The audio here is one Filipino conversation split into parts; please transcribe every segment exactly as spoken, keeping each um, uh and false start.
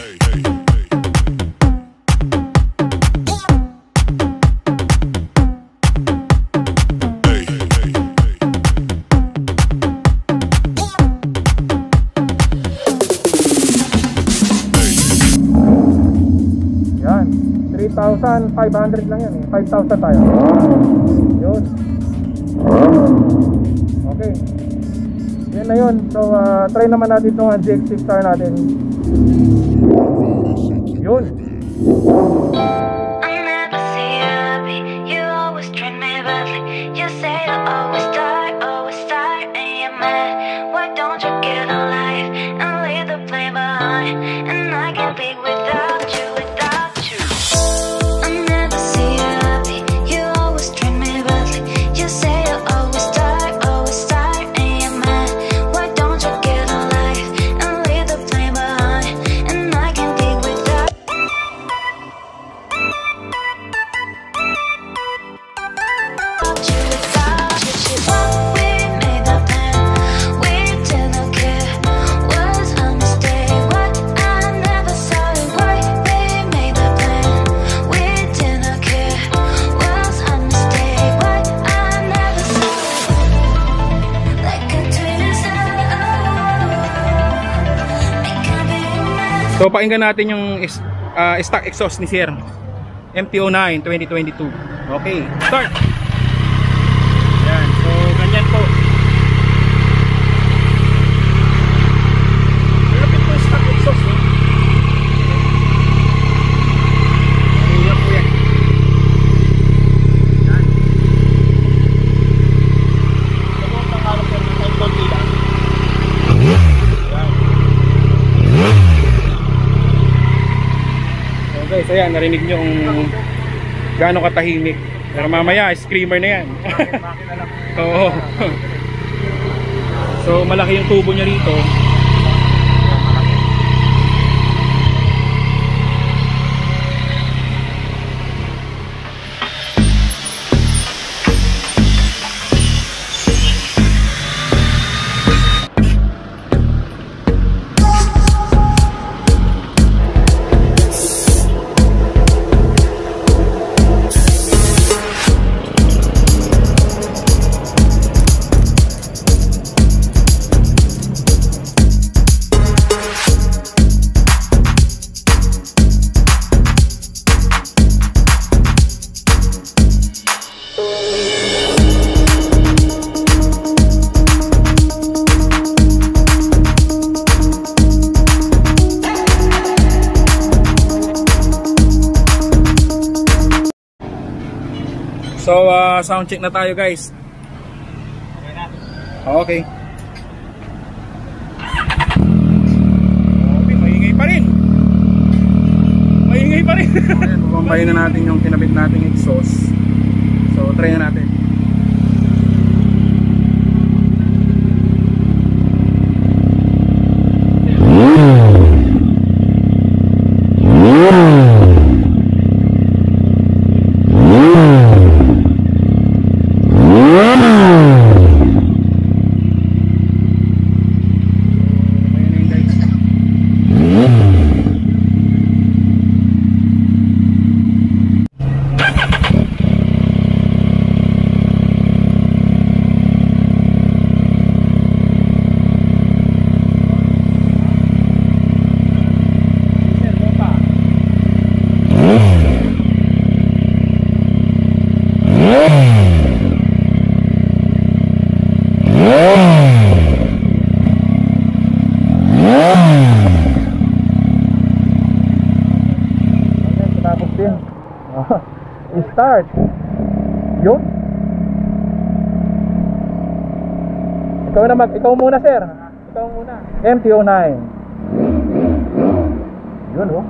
three thousand five hundred lang yan eh. five thousand tayo. Yun. Okay. Yan na yun. So uh, try naman natin itong G X six star natin. Yun. So pakinggan natin yung uh, stock exhaust ni Sir M T oh nine twenty twenty-two. Okay, start. Yan, so ganyan po. Malapit po yung stock exhaust eh. Ayan po yan. Yan. Okay, so yan, narinig nyo kung gaano katahimik. Pero mamaya, screamer na yan. Oo. So malaki yung tubo niya rito. So uh, sound check na tayo guys. Okay. Okay, maingay pa rin. Maingay pa rin. Okay, bumbayin na natin yung kinabit nating exhaust. So try na natin. Start. Yun. Ikaw na mag, ikaw muna sir. Ikaw muna. M T oh nine. Yun oh.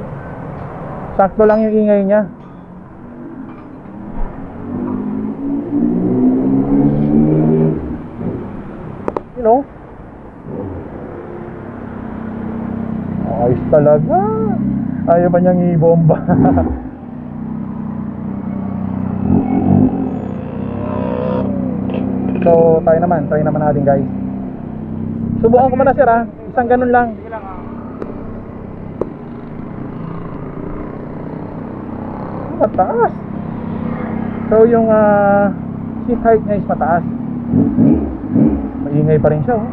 Sakto lang yung ingay niya. talaga. Ayaw pa niyang i-bomba. So tayo naman, try naman natin guys. Subukan ko muna sir ha. Isang ganun lang. Mataas. So yung uh, seat height niya is mataas. Maingay pa rin siya oh.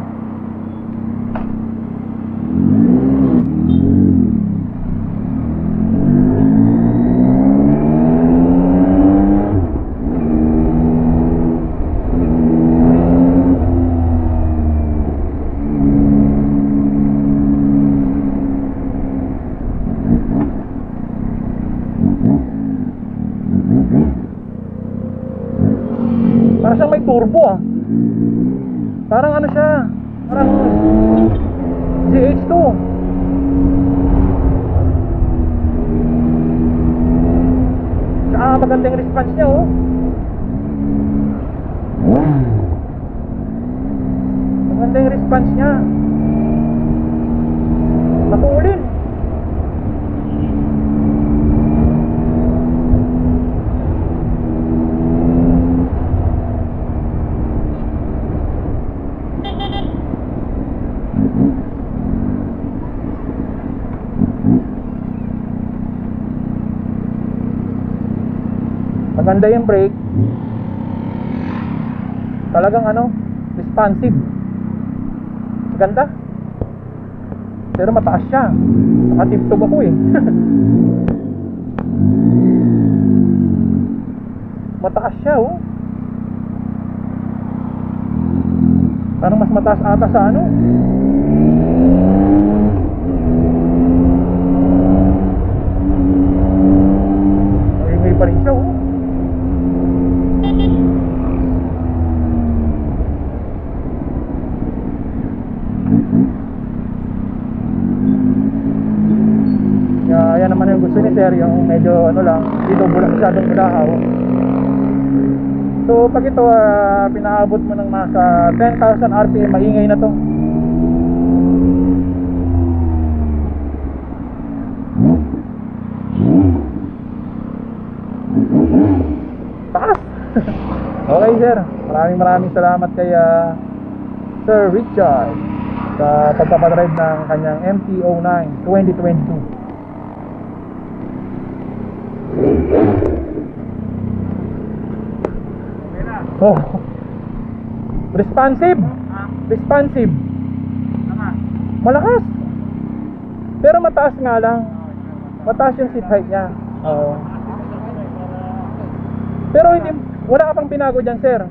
Parang siyang may turbo ah. Parang ano siya, parang G H two. Tsaka maganda yung response niya oh. Maganda yung response niya. Matulin. Maganda yung brake. Talagang ano, responsive. Maganda. Pero mataas siya. Nakatiptob ako eh. Mataas siya oh. Parang mas mataas ata sa ano. Maingay pa rin siya oh. Kaya yan naman yung gusto ni sir, yung medyo ano lang, dito bulang masyadong bulahaw. So pag ito uh, pinaabot mo ng nasa ten thousand R P M, maingay na to. Taas. Okay sir, maraming maraming salamat kay uh, Sir Richard sa pagpapadrive ng kanyang M T oh nine twenty twenty-two. Oh. Responsive. Responsive. Malakas. Pero mataas nga lang. Mataas yung seat height niya. Oo. Pero hindi, wala ka pang pinago dyan sir.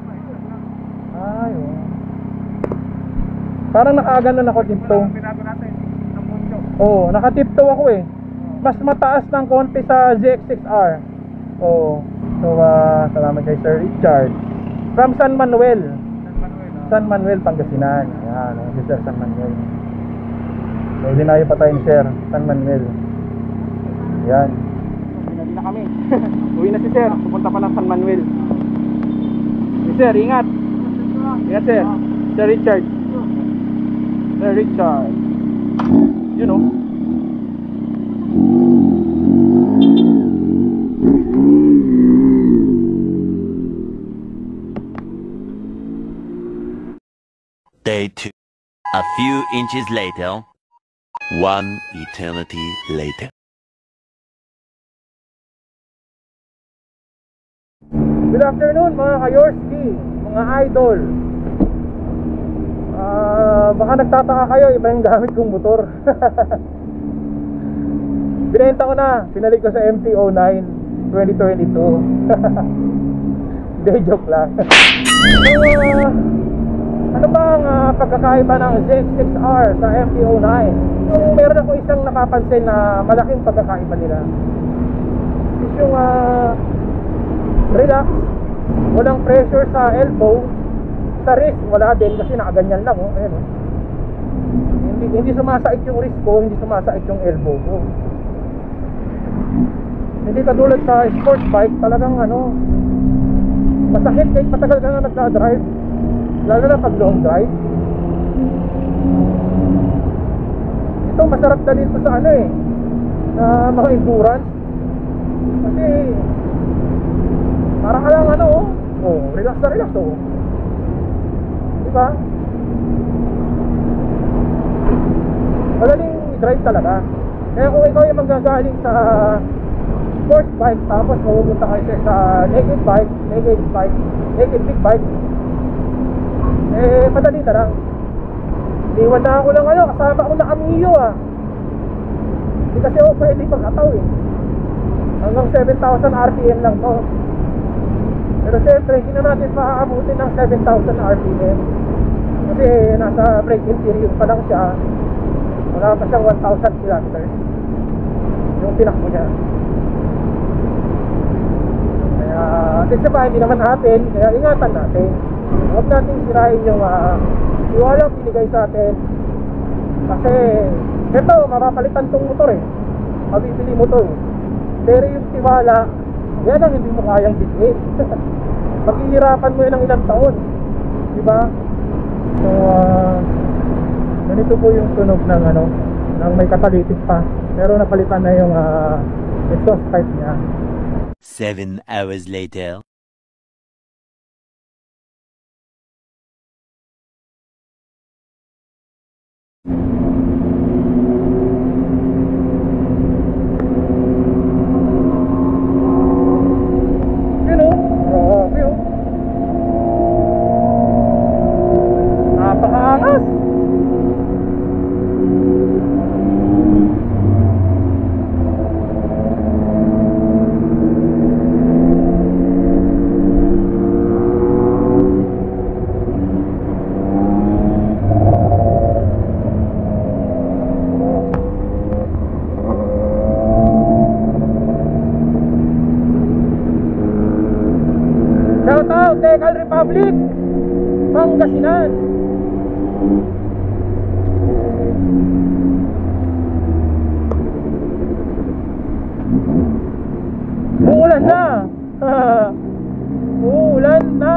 Ay oh. Parang nakaganon ako tiptoe. Oo, nakatiptoe ako eh. Mas mataas ng konti sa Z X six R. Oo. So uh, salamat kay Sir Richard from San Manuel. San Manuel, oh. San Manuel, Pangasinan. Yan, oh, si Sir San Manuel. So dinayo pa tayo ni Sir San Manuel. Yan. Pinali na kami. Uwi na si Sir, pupunta pa ng San Manuel. Si Sir, ingat. Ingat Sir. Sir Richard. Sir Richard. You know. Day two. A few inches later. One eternity later. Good afternoon mga kayorski, mga idol. uh, Baka nagtataka kayo, iba yung gamit kong motor. Binenta ko na, pinalik ko sa M T oh nine twenty twenty-two. Hindi, joke lang. So, uh, ano ba ang uh, pagkakaiba ng Z X six R sa M T oh nine? Yung meron ako isang napapansin na malaking pagkakaiba nila is yung uh, relax, walang pressure sa elbow. Sa wrist, wala din kasi nakaganyan lang oh. Ayan, oh. Hindi, hindi sumasait yung wrist ko, hindi sumasait yung elbow ko. Hindi katulad sa sports bike, talagang ano, masakit kahit matagal ka na nagka-drive, lalo na pag long drive. Ito ito masarap dalhin to sa ano eh, sa mga endurance. Kasi parang ka lang ano oh, oh relax na relax oh, diba? Magaling drive talaga. Kaya kung ikaw yung manggagaling sa sports bike tapos mapupunta kayo sa naked bike, naked bike, naked big bike, eh madali na lang. Iwan na ako lang ano, kasama ko na Camillo ah. Hindi kasi ako pwede pag-ataw eh. Hanggang seven thousand R P M lang to. Pero siyempre hindi na natin maaabutin ng seven thousand R P M kasi nasa break-in period pa lang siya. Wala pa siyang one thousand kilometers yung tinakbo niya. Kaya atin sa bahay, hindi naman natin, kaya ingatan natin. Huwag natin sirain yung uh, iwalang pinigay sa atin. Kasi ito, mapapalitan tong motor eh, mabibili mo to eh. Pero yung tiwala, yan ang hindi mo kayang bigay. Maghihirapan mo yun ng ilang taon, diba? So uh, ganito po yung tunog ng ano, ng may catalytic pa, pero napalitan na yung uh, exhaust pipe niya. Seven hours later. You know, grabe oh. Napakaangas. Shout out Decal Republic, Pangasinan. Uulan na. Uulan na.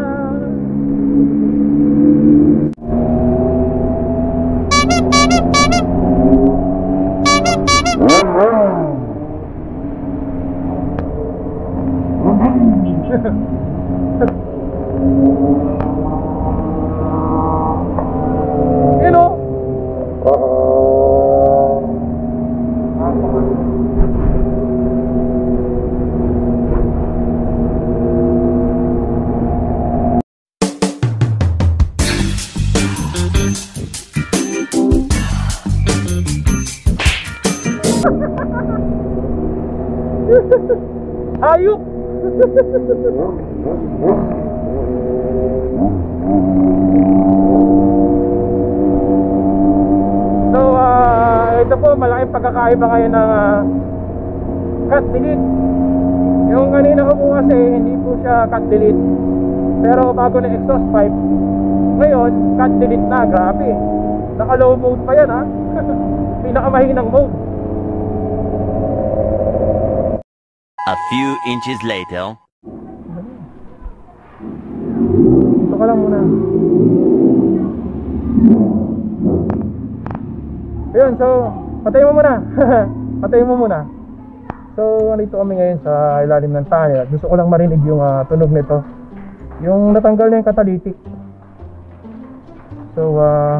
You know, hayop. So uh, ito po malaking pagkakaiba ngayon ng uh, cut delete. Yung kanina ko po kasi hindi po siya cut delete, pero bago na exhaust pipe, ngayon cut delete na. Grabe, naka low mode pa yan ha. Pinakamahinang mode. A few inches later. Ito ka lang muna. Ayun, so patayin mo muna. Patayin mo muna. So nandito kami ngayon sa ilalim ng tunnel. Gusto ko lang marinig yung uh, tunog nito, yung natanggal na yung catalytic. So uh,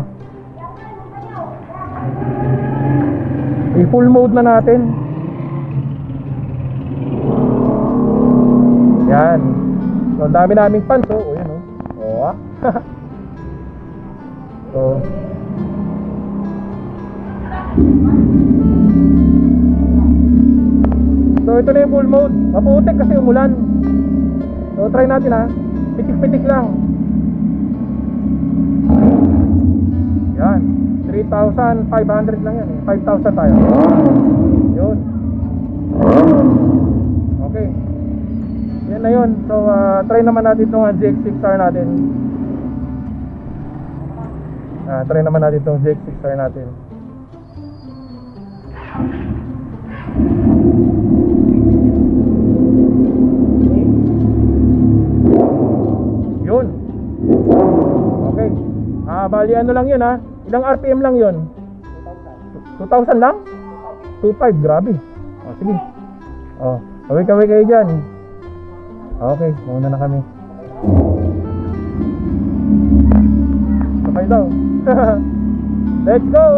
i-full mode na natin. Yan. So, ang dami naming fans, oh. O, yan, oh. O, ah. So, so, ito na yung full mode. Maputik kasi umulan. So, try natin, ha. Pitik-pitik lang. Yan. three thousand five hundred lang yan, eh. five thousand tayo. Yun. Okay. Yan na yun. So uh, try naman natin itong uh, Z X six R natin. uh, Try naman natin itong Z X six R natin. Yun. Okay. Ah, bali ano lang yun ha. Ilang R P M lang yun? two thousand lang? two five, grabe. O, sige. O, kaway-kaway kayo dyan. Okay, mauna na kami. Sakay daw. Let's go!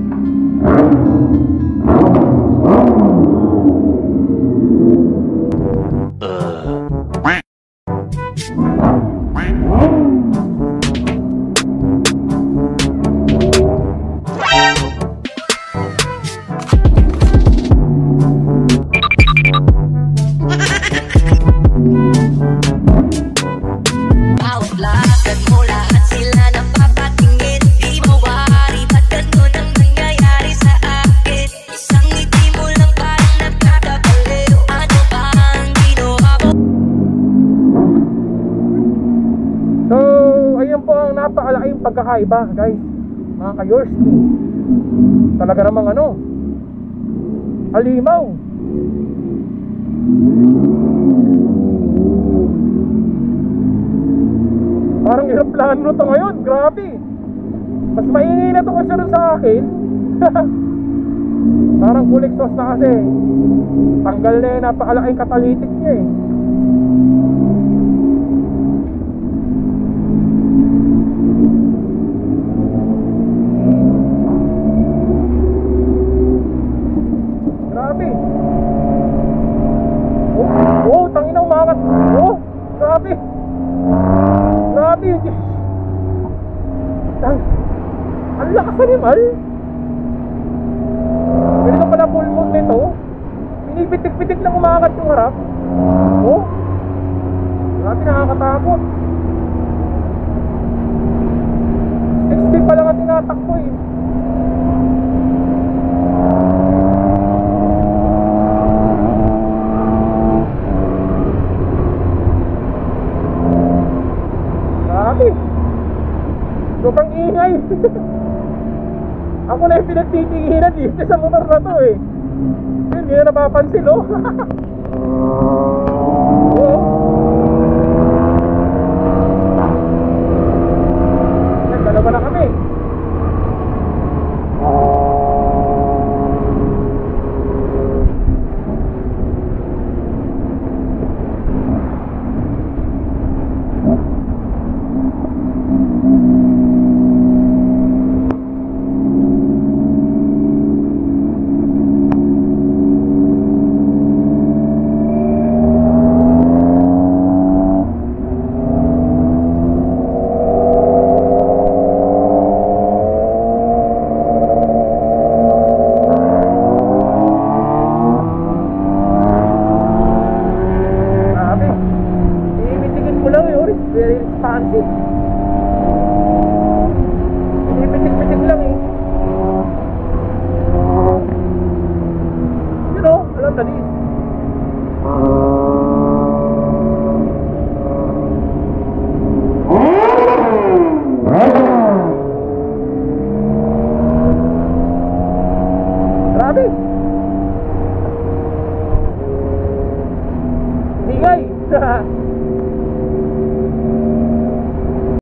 Napakalaking pagkakaiba, guys, mga ka-Yorski. Talaga namang ano, alimaw. Parang aeroplano to ngayon, grabe. Mas maingay na to kasi rin sa akin. Parang full exhaust na kasi. Tanggal na yung napakalaking catalytic niya eh. Ang lakas animal. Ganito pala full mode nito. Pinipitik-pitik lang umangat yung harap. Oh, grabe, nakakatakot. sixty pa lang ang tinatakbo eh. Grabe, sobrang ingay. Ako na yung pinagtitinginan dito sa motor na to eh. Hindi na napapansin oh.